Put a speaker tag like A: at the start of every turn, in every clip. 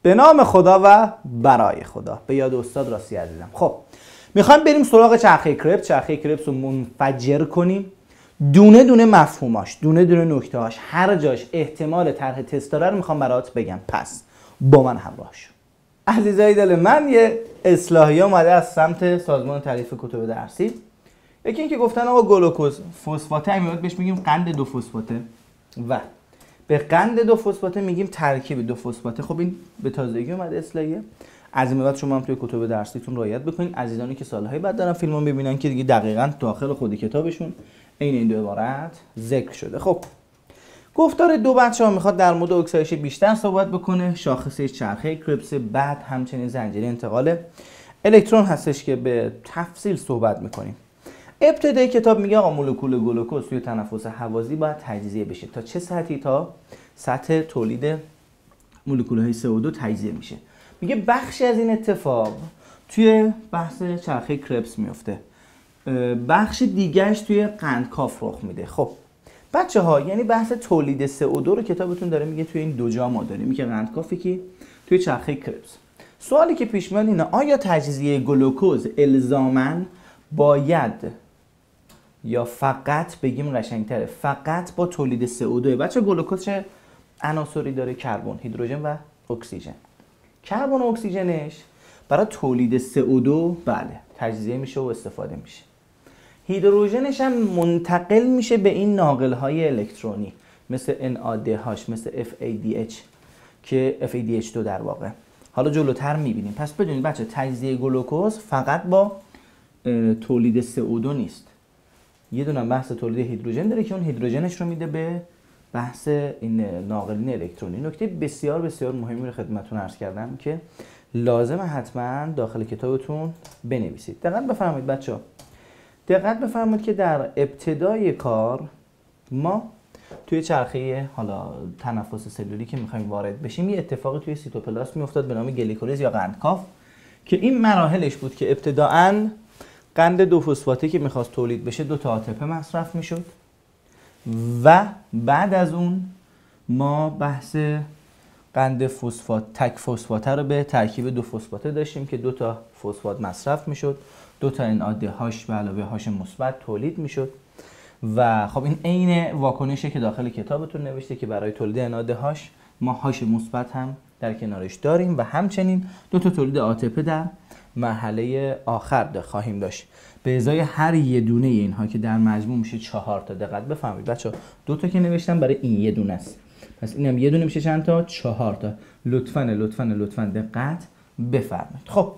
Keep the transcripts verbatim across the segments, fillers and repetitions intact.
A: به نام خدا و برای خدا. به یاد استاد راستی عزیزم. خب میخوایم بریم سراغ چرخه کرپس. چرخه کرپس رو منفجر کنیم، دونه دونه مفهوماش، دونه دونه نکتهاش، هر جاش احتمال طرح تست داره رو میخوام برات بگم. پس با من همراه شو. عزیزای دل من، یه اصلاحیه اومده از سمت سازمان تعریف کتب درسی. یکی این که گفتن آقا گلوکوز فسفاته امیاد بهش میگیم قند دو فسفاته و به قند دو فسفاته میگیم ترکیب دو فسفاته. خب این به تازگی اومده اصلاحیه. از این بعد شما هم توی کتب درسیتون رعایت بکنید. عزیزانی که سالهای بعد دارن فیلمو ببینن که دیگه دقیقاً داخل خود کتابشون عین این دو عبارت ذکر شده. خب گفتار دو بچه‌ها میخواد در مورد اکسایش بیشتر صحبت بکنه. شاخصه چرخه کرپس، بعد همچنین زنجیره انتقال الکترون هستش که به تفصیل صحبت میکنیم. ابتدای کتاب میگه آقا مولکول گلوکوز توی تنفس هوازی باید تجزیه بشه. تا چه سطحی؟ تا سطح تولید مولکول‌های سی او دو تجزیه میشه. میگه بخشی از این اتفاق توی بحث چرخه کرپس میفته، بخش دیگهش توی قندکاف رخ میده. خب بچه ها، یعنی بحث تولید سی او دو رو کتابتون داره میگه توی این دو جا ما داریم، میگه قندکافی که توی چرخه کرپس. سوالی که پیش میاد اینه آیا تجزیه گلوکوز الزاماً باید یا فقط، بگیم قشنگتره، فقط با تولید سی او دو؟ بچه گلوکوز چه عناصری داره؟ کربن، هیدروژن و اکسیژن. کربن و اکسیژنش برای تولید سی او دو بله تجزیه میشه و استفاده میشه. هیدروژنش هم منتقل میشه به این ناقل‌های الکترونی مثل ان ای دی اچ، مثل اف ای دی اچ که اف ای دی اچ دو در واقع. حالا جلوتر میبینیم. پس بدونید بچه تجزیه گلوکوز فقط با تولید سی او دو نیست. یه دونه بحث تولید هیدروژن داره که اون هیدروژنش رو میده به بحث این ناقلین الکترونی. نکته بسیار بسیار مهمی رو خدمتتون عرض کردم که لازمه حتما داخل کتابتون بنویسید. دقت بفرمایید بچه‌ها. دقت بفرمایید که در ابتدای کار ما توی چرخه حالا تنفس سلولی که می‌خوایم وارد بشیم، یه اتفاقی توی سیتوپلاسم میافتاد به نام گلیکولیز یا قندکاف که این مراحلش بود که ابتداً قند دو فسفاته که میخواست تولید بشه دو تا آتپه مصرف میشد و بعد از اون ما بحث قند فسفات تک فسفاته رو به ترکیب دو فسفاته داشتیم که دو تا فسفات مصرف میشد، دو تا ان ای دی اچ به علاوه هاش مثبت تولید میشد و خب این عین واکنشه که داخل کتابتون نوشته که برای تولید ان ای دی اچ ما هاش مثبت هم در کنارش داریم و همچنین دو تا تولید آتپه در مرحله آخر خواهیم داشت به ازای هر یه دونه اینها که در مجموع میشه چهار تا. دقت بفرمایید بچه‌ها، دو تا که نوشتم برای این یه دونه است، پس اینم یه دونه میشه چند تا؟ چهار تا. لطفاً لطفاً لطفاً دقت بفرمایید. خب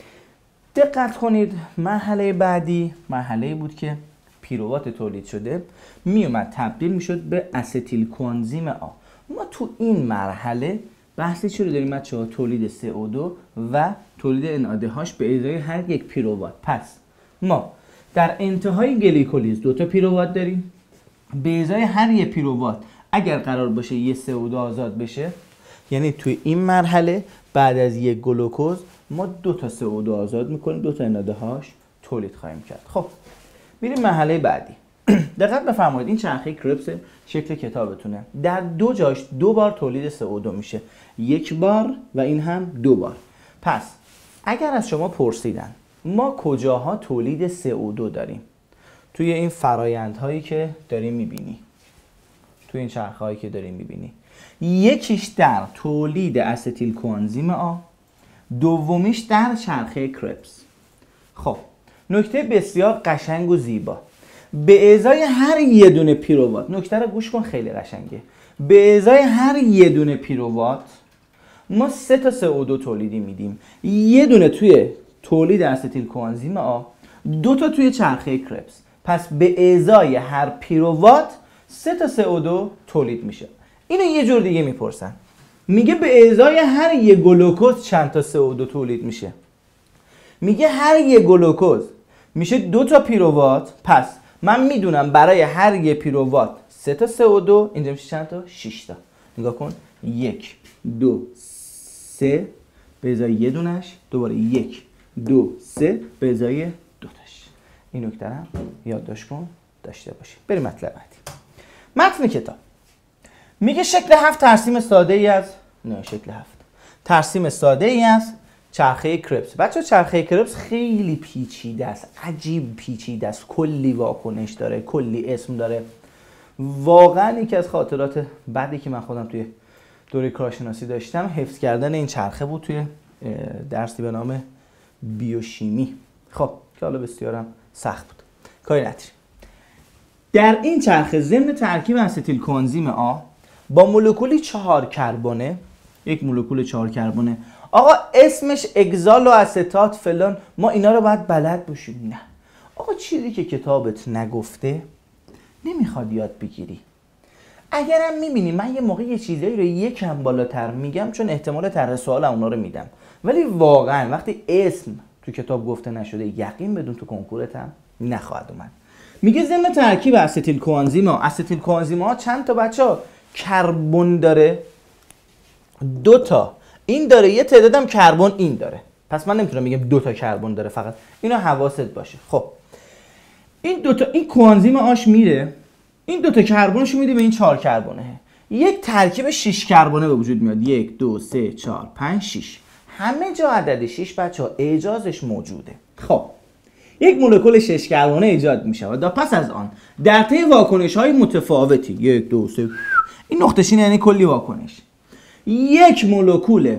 A: دقت کنید، مرحله بعدی مرحله بود که پیروات تولید شده میومد تبدیل میشد به استیل کوانزیم آ. ما تو این مرحله بحثی چی رو داریم بچه‌ها؟ تولید سی او دو و تولید ان ای دی اچ به ازای هر یک پیروات. پس ما در انتهای گلیکولیز دو تا پیروات داریم، به ازای هر یک پیروات اگر قرار باشه یه سی او دو آزاد بشه، یعنی توی این مرحله بعد از یک گلوکوز ما دو تا سی او دو آزاد میکنیم، دو تا ان ای دی اچ تولید خواهیم کرد. خب میریم مرحله بعدی. دقت بفرمایید این چرخه کرپس شکل کتابتونه، در دو جاش دو بار تولید سی او دو میشه، یک بار و این هم دو بار. پس اگر از شما پرسیدن ما کجاها تولید سی او دو داریم توی این فرایندهایی که داریم میبینی، توی این چرخه هایی که داریم میبینی، یکیش در تولید استیل کوانزیم آ، دومیش در چرخه کرپس. خب نکته بسیار قشنگ و زیبا، به ازای هر یه دونه پیروات، نکته رو گوش کن خیلی قشنگه، به ازای هر یه دونه پیروات ما سه تا سی او دو تولیدی میدیم، یه دونه توی تولید استیل کوانزیم آ، دو تا توی چرخه کرپس. پس به ازای هر پیروات سه تا سی او دو تولید میشه. اینو یه جور دیگه میپرسن، میگه به ازای هر یه گلوکوز چند تا سی او دو تولید میشه؟ میگه هر یه گلوکوز میشه دو تا پیروات. پس من میدونم برای هر یه پیروات سه تا سی او دو، اینجا میشه چند تا؟ شش تا. نگاه کن، یک دو سه به ازای یه دونش، دوباره یک دو سه به ازای دو تاش. این نکته هم یادداشت کن داشته باشی. بریم مطلب بعدی. متن کتاب میگه شکل هفت ترسیم ساده ای از نه شکل هفت ترسیم ساده ای است چرخه کربس. بچه چرخه کربس خیلی پیچیده است، عجیب پیچیده است، کلی واکنش داره، کلی اسم داره. واقعا یکی از خاطرات بعدی که من خودم توی دوره کارشناسی داشتم حفظ کردن این چرخه بود توی درسی به نام بیوشیمی. خب که حالا بسیارم سخت بود، کاری نداریم. در این چرخه ضمن ترکیب استیل کوانزیم آ با مولکولی چهار کربونه، یک مولکول چهار کربونه، آقا اسمش اگزال و استات فلان، ما اینا رو باید بلد باشیم؟ نه آقا، چیزی که کتابت نگفته نمیخواد یاد بگیری. اگرم میبینی من یه موقع یه چیزایی رو یکم بالاتر میگم چون احتمال طرح سوال اونا رو میدم، ولی واقعا وقتی اسم تو کتاب گفته نشده یقین بدون تو کنکورت هم نخواهد اومد. میگه ضمن ترکیب استیل کوانزیم ها، استیل کوانزیم ها چند تا بچه‌ها کربن داره؟ دو تا. این داره، یه تعدادم کربن این داره. پس من نمیتونم بگم دو تا کربن داره فقط. اینو حواست باشه. خب این دو تا، این کوانزیم آش میره این دو تا کربنش میده به این چهار کربنه، یک ترکیب شش کربنه به وجود میاد. یک دو سه چهار پنج شش، همه جا عدد شش بچه‌ها اعجازش موجوده. خب یک مولکول شش کربنه ایجاد میشه و پس از آن در طی واکنش‌های متفاوتی، یک دو سه، این نقطه‌چین یعنی کلی واکنش، یک مولکول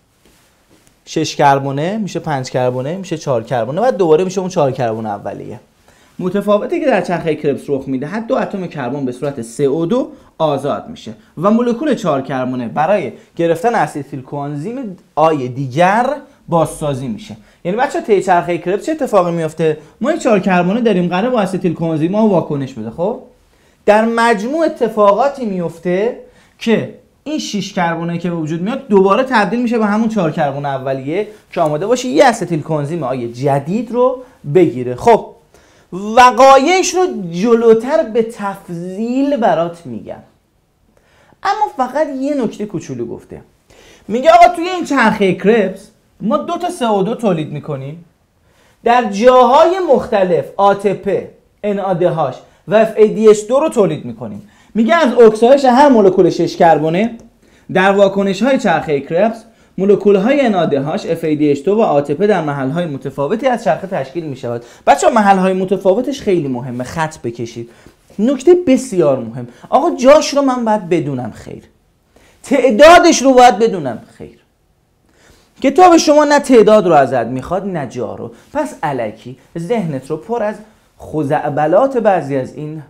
A: شش کربنه میشه پنج کربنه میشه چهار کربنه و دوباره میشه اون چهار کربن اولیه. متفاوتی که در چرخه کربس رخ میده، حد دو اتم کربن به صورت سی او دو آزاد میشه و مولکول چهار کربنه برای گرفتن استیل کوانزیم آی دیگر بازسازی میشه. یعنی بچه‌ها طی چرخه کربس چه اتفاقی میفته؟ ما یک چهار کربنه داریم قراره با استیل کوانزیم ها واکنش بده. خب در مجموع اتفاقاتی میفته که این شش کربنه که به وجود میاد دوباره تبدیل میشه به همون چهار کربن اولیه که آماده باشه یه استیل کوانزیم آی جدید رو بگیره. خب وقایعش رو جلوتر به تفصیل برات میگم، اما فقط یه نکته کوچولو گفته. میگه آقا توی این چرخه کربس ما دو تا سی او دو تولید میکنیم، در جاهای مختلف آ تی پی، ان ای دی اچ و اف ای دی اچ دو رو تولید میکنیم. میگه از اکسایش هر مولکول شش کربنه در واکنش های چرخه کربس مولکول های ان ای دی اچ، اف ای دی اچ دو و آ تی پی در محل های متفاوتی از چرخه تشکیل می شود. بچه‌ها محل های متفاوتش خیلی مهمه، خط بکشید. نکته بسیار مهم، آقا جاش رو من باید بدونم خیر، تعدادش رو باید بدونم خیر. کتاب شما نه تعداد رو ازت میخواد نه جا رو، پس الکی ذهنت رو پر از خزعبلات بعضی از این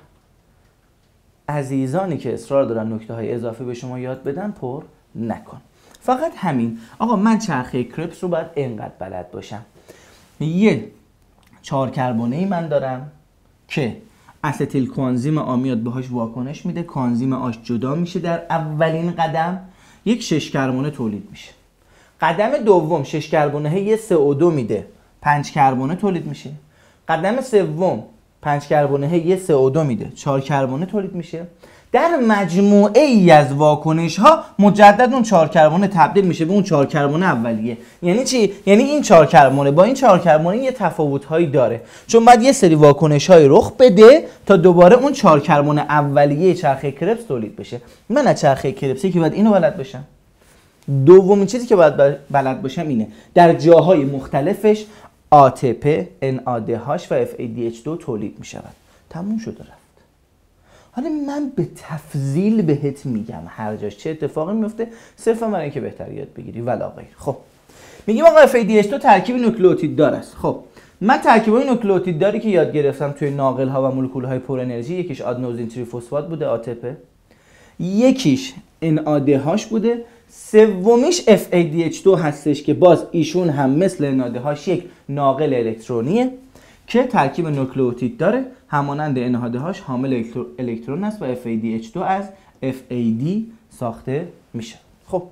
A: عزیزانی که اصرار دارن نکته های اضافی به شما یاد بدن پر نکن. فقط همین. آقا من چرخه کربس رو باید اینقدر بلد باشم. یه چهار کربنه ای من دارم که استیل کوانزیم آ میاد بهش واکنش میده، کوانزیم آش جدا میشه در اولین قدم، یک شش کربنه تولید میشه. قدم دوم شش کربنه یه سی او دو میده، پنج کربنه تولید میشه. قدم سوم پنج کربنه یه سی او دو میده، چهار کربنه تولید میشه. در مجموعه ای از واکنش ها مجدد اون چهار کربنه تبدیل میشه به اون چهار کربنه اولیه. یعنی چی؟ یعنی این چهار کربنه با این چهار کربنه یه تفاوت هایی داره، چون بعد یه سری واکنش های رخ بده تا دوباره اون چهار کربن اولیه چرخه کربس تولید بشه. من از چرخه کربسی که باید اینو بلد باشم. دومین چیزی که باید بلد باشم اینه در جاهای مختلفش آ تی پی، ان ای دی اچ و اف ای دی اچ دو تولید می شود. تموم شده رفت. حالا من به تفصیل بهت میگم هر جاش چه اتفاقی میفته، صرفا برای اینکه بهتر یاد بگیری ولا غیر. خب میگیم آقا اف ای دی اچ دو ترکیب نوکلئوتید دار است. خب من ترکیبای نوکلئوتید داری که یاد گرفتم توی ناقل ها و مولکول های پر انرژی، یکیش آدنوزین تریفسفات بوده آ تی پی، یکیش ان ای دی اچ بوده، سومیش اف ای دی اچ دو هستش که باز ایشون هم مثل ان ای دی اچ یک ناقل الکترونیه که ترکیب نوکلئوتید داره، همانند ان ای دی اچ حامل الکترون است و اف ای دی اچ دو از اف ای دی ساخته میشه. خب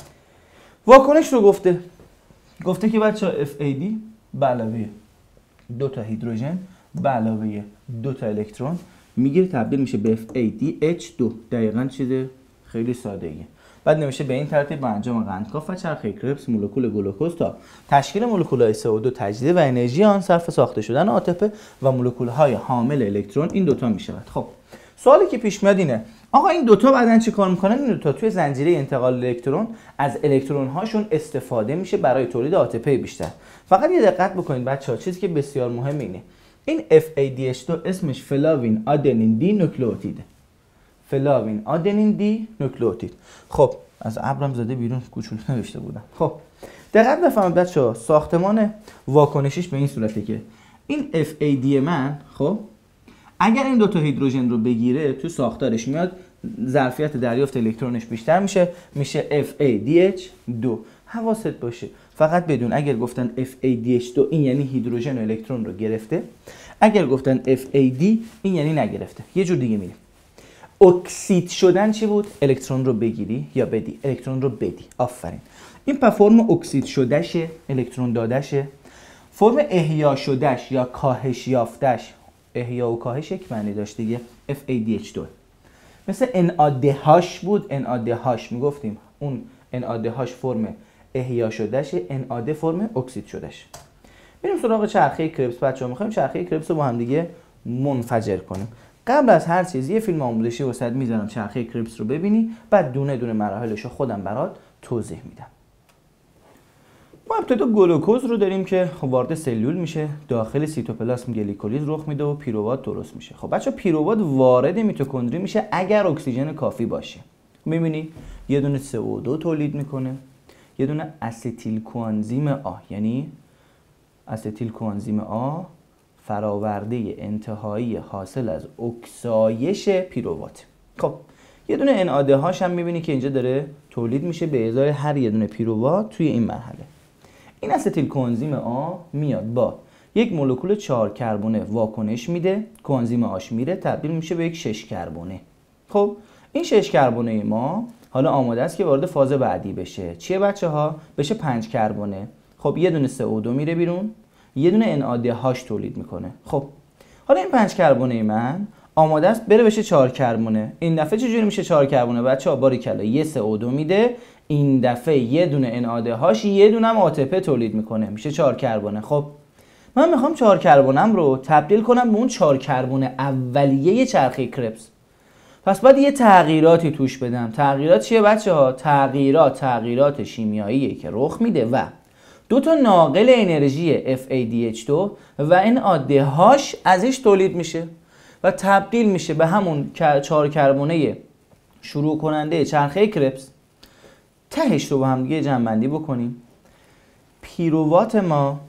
A: واکنش رو گفته گفته که بچه‌ها اف ای دی به علاوه دو تا هیدروژن به علاوه دو تا الکترون میگیره تبدیل میشه به اف ای دی اچ دو. دقیقاً چیز خیلی ساده‌ایه. بعد نمیشه به این ترتیب با انجام قندکاف و چرخه کربس مولکول گلوکوز تا تشکیل مولکول‌های سی او دو تجدید و انرژی آن صرف ساخته شدن آ تی پی و مولکول‌های حامل الکترون این دوتا میشود. خب سوالی که پیش میاد اینه آقا این دوتا بعدن چی کار میکنن؟ این دوتا توی زنجیره انتقال الکترون از الکترون هاشون استفاده میشه برای تولید آتپی بیشتر. فقط یه دقت بکنید بچه‌ها، چیزی که بسیار مهم اینه، این اف ای دی اچ دو اسمش فلاوین آدنین دی نوکلئوتیده. فلاوین آدنین دی نوکلئوتید. خب از ابرم زده بیرون، کوچولو نوشته بودم. خب دقت بفهمید بچه‌ها، ساختمان واکنشیش به این صورته که این اف ای دی من، خب اگر این دوتا هیدروژن رو بگیره تو ساختارش میاد ظرفیت دریافت الکترونش بیشتر میشه، میشه اف ای دی اچ دو. حواست باشه فقط بدون اگر گفتن اف ای دی اچ دو این یعنی هیدروژن و الکترون رو گرفته، اگر گفتن اف ای دی این یعنی نگرفته. یه جور دیگه میریم. اکسید شدن چی بود؟ الکترون رو بگیری یا بدی، الکترون رو بدی. آفرین. این په فرم اکسید شدهشه، الکترون دادشه. فرم احیا شدهش یا کاهش یافتش، احیا و کاهش یک معنی داشت دیگه، اف ای دی اچ دو. مثل ان ای دی هاش بود، ان ای دی هاش میگفتیم اون ان ای دی هاش فرم احیا شدهشه، ان ای دی فرم اکسید شدهش. بریم سراغ چرخه کربس بچه‌ها. می‌خوایم چرخه کربس رو با هم دیگه منفجر کنیم. قبل از هر چیز یه فیلم آموزشی واسط میذارم چرخه کربس رو ببینی، بعد دونه دونه مراحلش رو خودم برات توضیح میدم. ما ابتدا گلوکوز رو داریم که وارد سلول میشه، داخل سیتوپلاسم گلیکولیز رخ میده و پیروات درست میشه. خب بچا پیروات وارد میتوکندری میشه اگر اکسیژن کافی باشه. میبینی یه دونه سی او دو تولید میکنه، یه دونه استیل کوانزیم آ، یعنی استیل کوانزیم آ فراورده انتهایی حاصل از اکسایش پیروات. خب یه دونه ان ای دی هاش هم میبینی که اینجا داره تولید میشه به ازای هر یه دونه پیروات توی این مرحله. این استیل کوانزیم آ میاد با یک مولکول چهار کربونه واکنش میده، کوانزیم آش میره تبدیل میشه به یک شش کربونه. خب این شش کربونه ما حالا آماده است که وارد فاز بعدی بشه. چیه بچه‌ها؟ بشه پنج کربونه. خب یه دونه سی او دو میره بیرون، یه دونه ان ای دی هاش تولید میکنه. خب حالا این پنج کربونه من آماده است بره بشه چهار کربونه. این دفعه چجوری میشه چهار کربونه بچه‌ها؟ باریکلا یه سی او دو میده، این دفعه یه دونه ان ای دی هاش، یه دونه هم آتپی تولید میکنه، میشه چهار کربونه. خب من میخوام چهار کربونم رو تبدیل کنم به اون چهار کربن اولیه چرخه کربس. پس باید یه تغییراتی توش بدم. تغییرات چیه بچه‌ها؟ تغییرات تغییرات شیمیاییه که رخ میده و دو تا ناقل انرژی اف ای دی اچ دو و ان ای دی هاش ازش تولید میشه و تبدیل میشه به همون چهار کربونه شروع کننده چرخه کربس. تهش رو با هم دیگه جمع بندی بکنیم. پیروات ما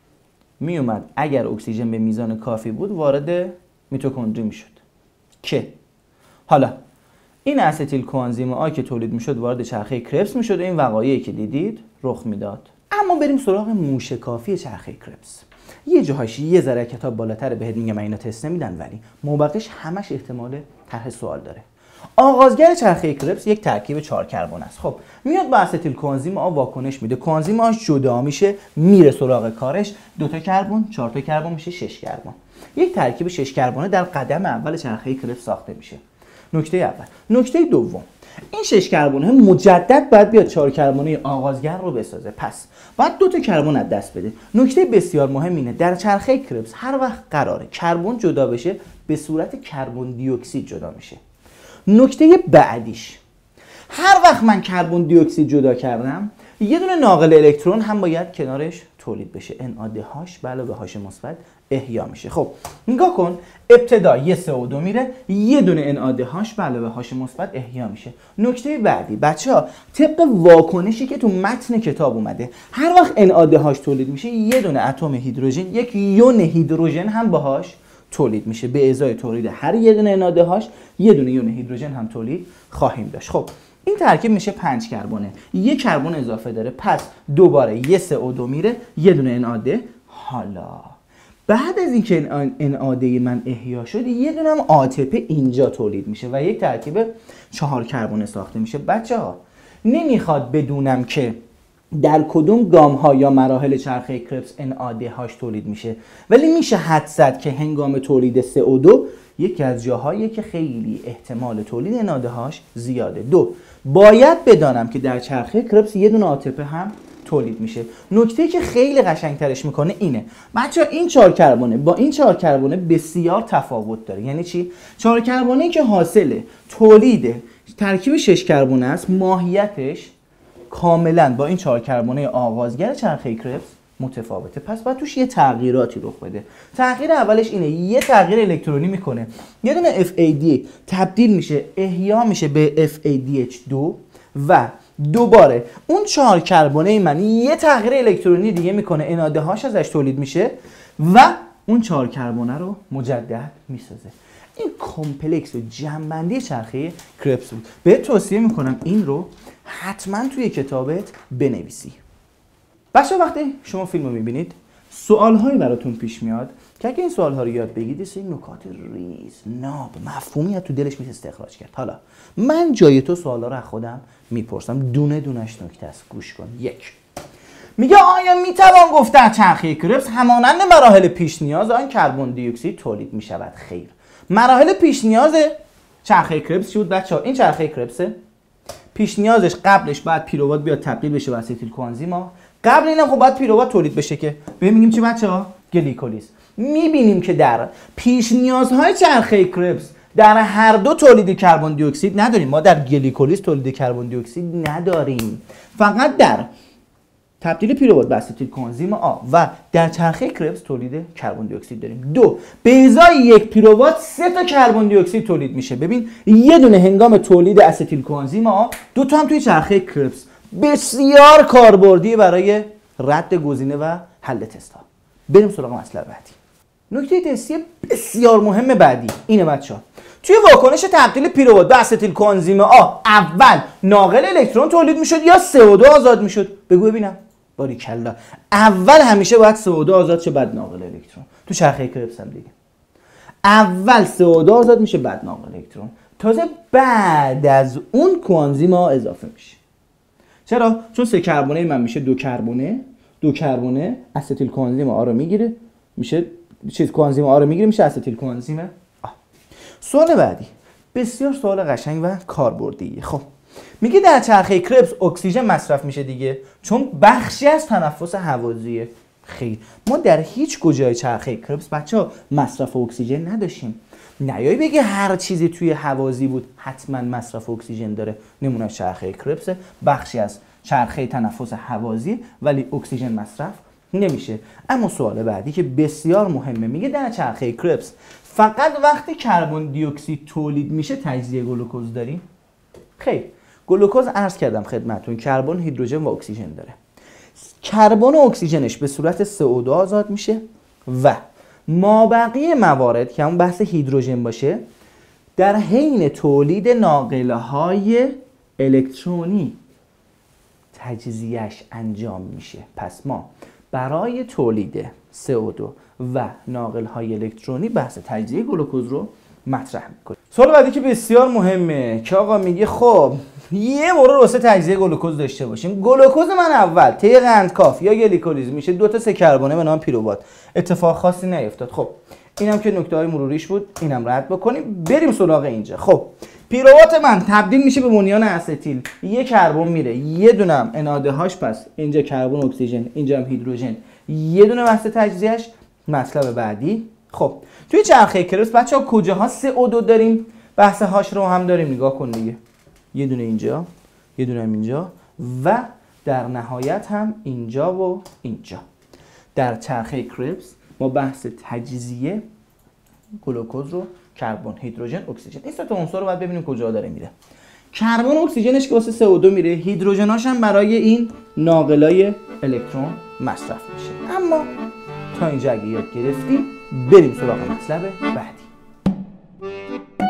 A: میومد اگر اکسیژن به میزان کافی بود وارد میتوکندری میشد که حالا این استیل کوانزیم آ که تولید میشد وارد چرخه کربس میشد و این وقایعی که دیدید رخ میداد. اما بریم سراغ موشکافی چرخه کربس. یه جاهاش یه ذره کتاب بالاتر بهت میگم اینا تست نمیدن، ولی موبقش همش احتمال طرح سوال داره. آغازگر چرخه کربس یک ترکیب چهار کربن است. خب میاد با استیل کوانزیم آ واکنش میده، کوانزیم آش جدا میشه میره سراغ کارش، دو تا کربن، چهار تا کربن میشه شش کربن. یک ترکیب شش کربنه در قدم اول چرخه کربس ساخته میشه. نکته اول. نکته دوم، این شش کربونه مجدد باید بیاد چهار کربونه آغازگر رو بسازه. پس باید دو تا کربن از دست بده. نکته بسیار مهم اینه در چرخه کربس هر وقت قراره کربن جدا بشه به صورت کربن دی اکسید جدا میشه. نکته بعدیش، هر وقت من کربن دی اکسید جدا کردم یه دونه ناقل الکترون هم باید کنارش تولید بشه. ان ای دی هاش به علاوه هاش مثبت احیا میشه. خب نگاه کن، ابتدا یه سی او دو میره، یه دونه ان ای دی هاش به علاوه هاش مثبت احیا میشه. نکته بعدی بچه‌ها، طبق واکنشی که تو متن کتاب اومده هر وقت ان ای دی هاش تولید میشه یه دونه اتم هیدروژن، یک یون هیدروژن هم باهاش تولید میشه. به ازای تولید هر یه دونه ان ای دی هاش یه دونه یون هیدروژن هم تولید خواهیم داشت. خب این ترکیب میشه پنج کربونه، یک کربن اضافه داره، پس دوباره یه سی او دو میره، یه دونه ان ای دی. حالا بعد از اینکه ان ای دی من احیا شد یه دونه هم آتپی اینجا تولید میشه و یک ترکیب چهار کربن ساخته میشه. بچه‌ها نمیخواد بدونم که در کدوم گام ها یا مراحل چرخه کربس ان ای دی هاش تولید میشه، ولی میشه حدس زد که هنگام تولید سی او دو یکی از جاهایی که خیلی احتمال تولید ان ای دی هاش زیاده. دو، باید بدانم که در چرخه کربس یه دونه آتپی هم تولید میشه. نکته که خیلی قشنگترش میکنه اینه بچه این چهار کربونه با این چهار کربونه بسیار تفاوت داره. یعنی چی؟ چهار کربونه که حاصل تولید ترکیب شش کربونه است، ماهیتش کاملا با این چهار کربونه آغازگر چرخه کربس متفاوته. پس باید توش یه تغییراتی رخ بده. تغییر اولش اینه یه تغییر الکترونی میکنه، یه دونه اف ای دی تبدیل میشه احیا میشه به اف ای دی اچ دو و دوباره اون چهار کربونه من یه تغییر الکترونی دیگه میکنه، اناده هاش ازش تولید میشه و اون چهار کربونه رو مجدد میسازه. این کامپلکس و جمع‌بندی چرخه کربس بود. بهت توصیه میکنم این رو حتما توی کتابت بنویسی. بچه وقتی شما فیلم رو میبینید سوالهایی براتون پیش میاد که اگه این سوالها رو یاد بگیرید این نکات ریز ناب مفهومی تو دلش میشه استخراج کرد. حالا من جای تو سوالا رو از خودم میپرسم، دونه دونش نکته است، گوش کن. یک، میگه آیا میتوان گفت در چرخه کربس همانند مراحل پیش نیاز آن کربن دی اکسید تولید میشود؟ خیر. مراحل پیش نیاز چرخه کربس چی بود بچه‌ها؟ این چرخه کربسه، پیش نیازش قبلش باید پیروات بیاد تبدیل بشه به استیل کوانزیما، قبل اینم خب باید پیروات تولید بشه که ببین میگیم چی بچه‌ها؟ گلیکولیز. میبینیم که در پیش نیازهای چرخه کربس در هر دو تولید کربن دی اکسید نداریم. ما در گلیکولیز تولید کربن دی اکسید نداریم، فقط در تبدیل پیروات به استیل کوانزیم آ و در چرخه کربس تولید کربن دی اکسید داریم. دو، به ازای یک پیروات سه تا کربن دی اکسید تولید میشه. ببین یه دونه هنگام تولید استیل کوانزیم آ، دو تا هم توی چرخه کربس. بسیار کاربردی برای رد گزینه و حل تست‌ها. بریم سراغ مطلب بعدی. نکته تستی بسیار مهم بعدی اینه بچه‌ها. توی واکنش تبدیل پیروات به استیل کوانزیم آ اول ناقل الکترون تولید میشد یا سه او دو آزاد میشد؟ بگو ببینم. باریکلا. اول همیشه باید سه او دو آزاد شه بعد ناقل الکترون. تو چرخه کربس هم دیگه اول سه او دو آزاد میشه بعد ناقل الکترون، تازه بعد از اون کوانزیم آ اضافه میشه. چرا؟ چون سه کربونه من میشه دو کربونه، دو کربونه استیل کوانزیم آ رو میگیره میشه چیز کوانزیم آ رو میگیره میشه استیل کوانزیم آ. سوال بعدی بسیار سوال قشنگ و کاربردیه. خب میگه در چرخه کربس اکسیژن مصرف میشه دیگه، چون بخشی از تنفس هوازیه. خیر، ما در هیچ کجای چرخه کربس بچه‌ها مصرف اکسیژن نداشتیم. نیایی بگی هر چیزی توی هوازی بود حتما مصرف اکسیژن داره. نمونه چرخه کربس بخشی از چرخه تنفس هوازی ولی اکسیژن مصرف نمیشه. اما سوال بعدی که بسیار مهمه میگه در چرخه کربس فقط وقتی کربن دی اکسید تولید میشه تجزیه گلوکوز داریم؟ خیر، گلوکوز عرض کردم خدمتتون کربن، هیدروژن و اکسیژن داره. کربن و اکسیژنش به صورت سه او دو آزاد میشه و مابقی موارد که اون بحث هیدروژن باشه در حین تولید ناقله های الکترونی تجزیهش انجام میشه. پس ما برای تولید سه او دو و ناقل های الکترونی بحث تجزیه گلوکوز رو مطرح میکنه. سوال بعدی که بسیار مهمه که آقا میگه خب یه مورد واسه تجزیه گلوکوز داشته باشیم. گلوکوز من اول طی قندکاف یا گلیکولیز میشه دو تا سه کربونه به نام پیروات. اتفاق خاصی نیفتاد. خب اینم که نکته های مروریش بود، اینم رد بکنیم بریم سراغ اینجا. خب پیروات من تبدیل میشه به منیان استیل، یه کربن میره، یه دونم اناده هاش، پس اینجا کربن اکسیژن اینجا هم هیدروژن، یه دونه واسه تجزیهش. مطلب بعدی خب توی چرخه کربس بچه‌ها کجاها سه او دو داریم؟ بحث هاش رو هم داریم، نگاه کن دیگه. یه دونه اینجا، یه دونه هم اینجا و در نهایت هم اینجا و اینجا. در چرخه کربس ما بحث تجزیه گلوکوز رو کربن، هیدروژن، اکسیژن، این سه تا عنصر رو باید ببینیم کجا داره میره. کربن و اکسیژنش که واسه سه او دو میره، هیدروژناش هم برای این ناقلای الکترون مصرف میشه. اما تا اینجا اگه یاد گرفتیم بریم سراغ مطلب بعدی.